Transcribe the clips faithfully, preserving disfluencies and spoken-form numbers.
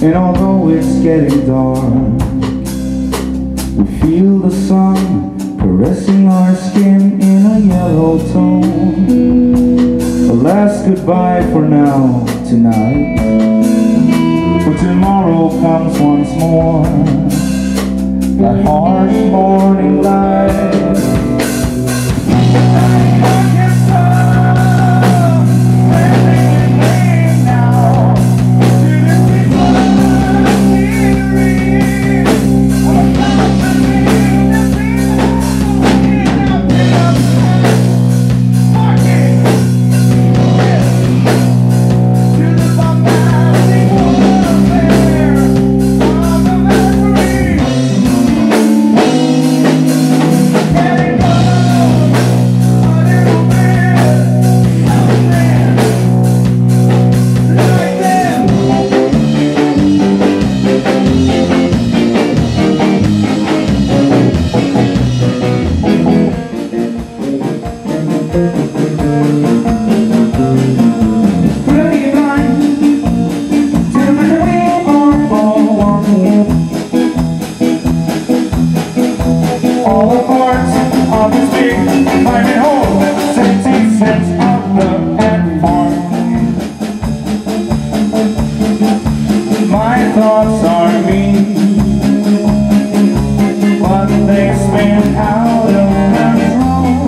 And although it's getting dark, we feel the sun caressing our skin in a yellow tone. A last goodbye for now, tonight, for tomorrow comes once more, that harsh morning light. All the parts of this big finding hole, seventy cents on the platform. My thoughts are mean, but they spin out of control.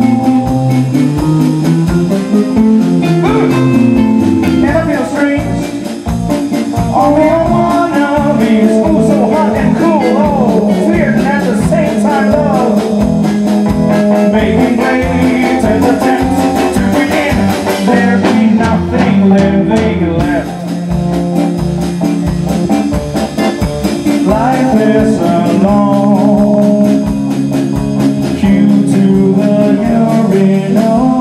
And I feel strange, only one of these, oh so hot and cool, oh weird at the same time, love. Making waves and attempts to begin, there be nothing living left. Life is alone, cue to the urinal.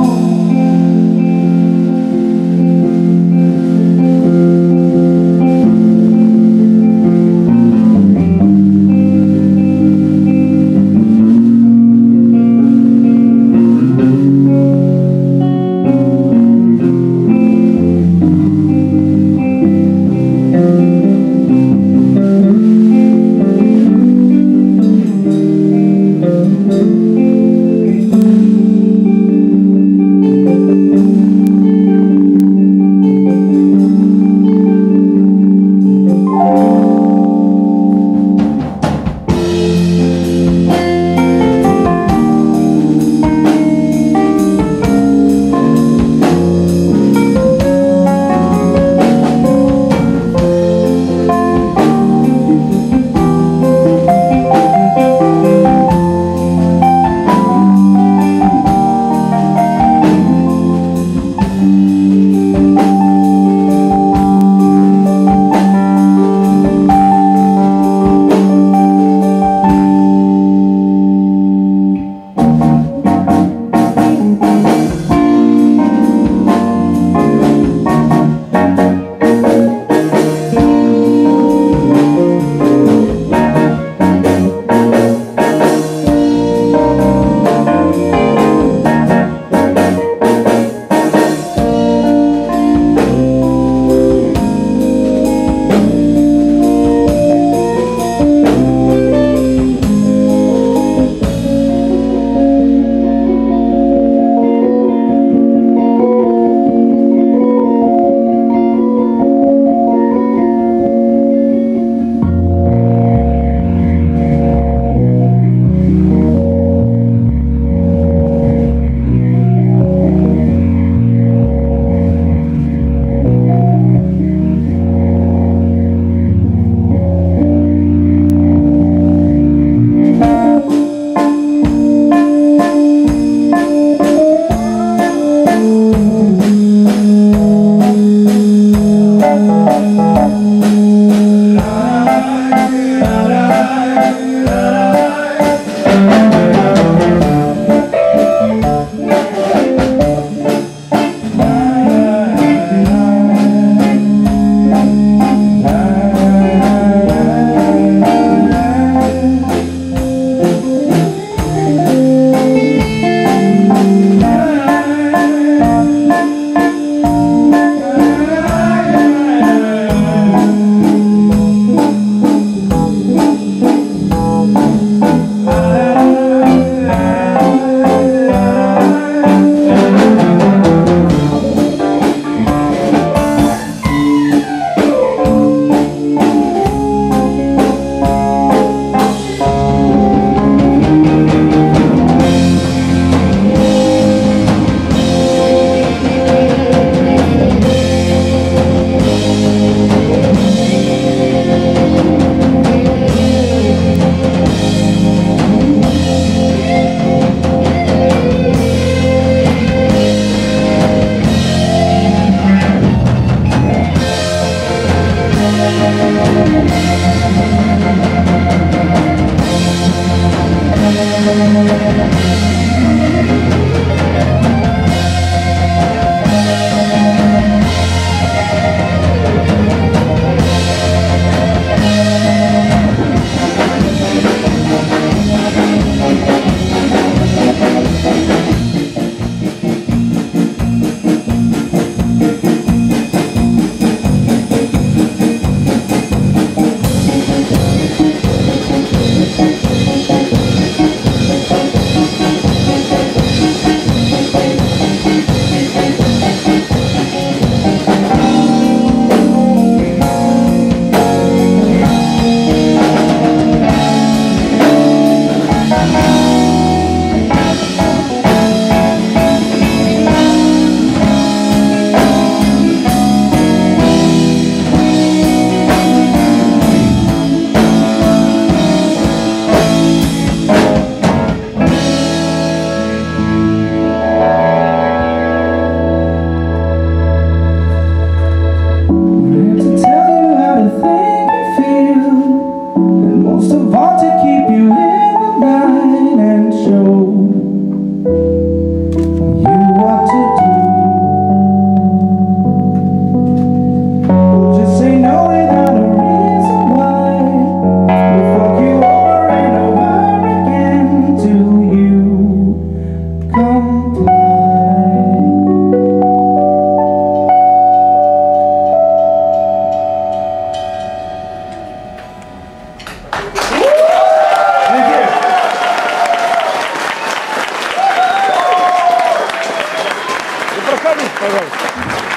All right.